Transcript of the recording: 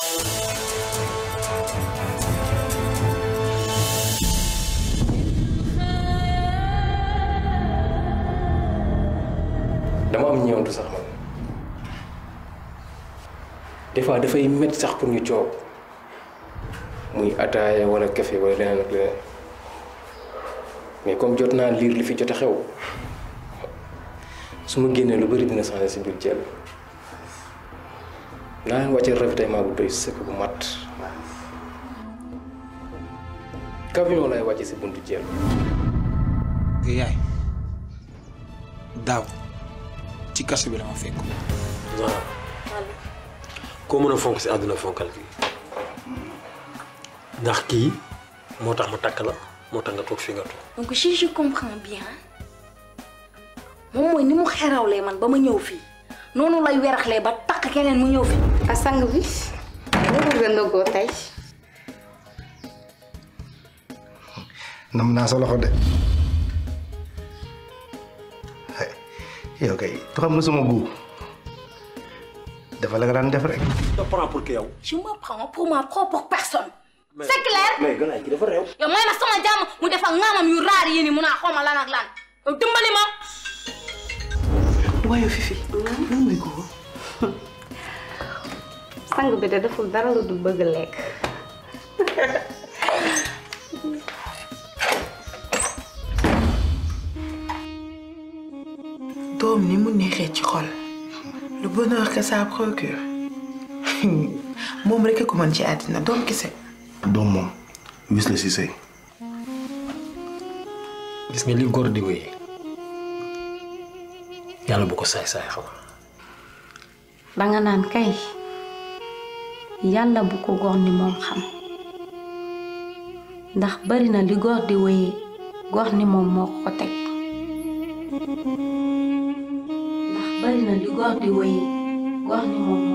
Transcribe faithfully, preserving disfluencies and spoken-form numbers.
dama am ñëwantu sax man des fois dafay métti sax pour ñu coow muy ataaya wala café wala leneen ak leneen mais comme jot naa liir li fi jot a xew su ma génnee lu bëri dina changé si biir jël naa leen wàcce ravitaillement bu doy sëkk bu mat camion lay wàcce si buntu jël. yaay daaw ci kaso bi la ma fekk. waaw koo mën a fonk si àdduna fonkal kii ndax kii moo tax ma takk la moo tax nga toog fi nga toog. donc si je comprends bien moom mooy ni mu xerawlee man ba ma ñëw fii noonu lay weraxlee ba takk keneen mu ñëw fii. a sang bi nga bëgg a ndogoo tey. nam naa sa loxo de yow kay tu xam nga sama góob dafa la nga daan def rek. te prends pour que yow. je me prends pour ma propre personne. c'est clair. mais gannaaw ki dafa réew. yow may ma sama jàmm mu def ak ngaamam yu raar yi ni mun a xawma lan ak lan yow dimbali ma. waaye Fifi lan mooy góob. sang bi de deful dara lu dul bëgg lekk. doom ni mu neexee ci xol le bonheur que ça procure moom rek ko mën ci àddina doom kese. doom moom wis la si sëy. gis nga li góor di wéyee yàlla bu ko saay-saay xam. danga naan kay yàlla bu ko góor ni moom xam ndax bari na li góor di wéyee góor ni moom moo ko teg. bari na li góor di wéyee góor ni moom